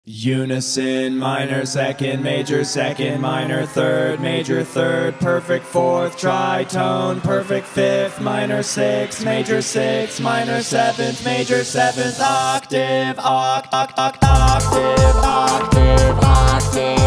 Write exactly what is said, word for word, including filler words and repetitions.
Unison, minor, second, major, second, minor, third, major, third, perfect fourth, tritone, perfect fifth, minor sixth, major sixth, minor seventh, major seventh, octave, oct, oct, oct, octave, octave, octave.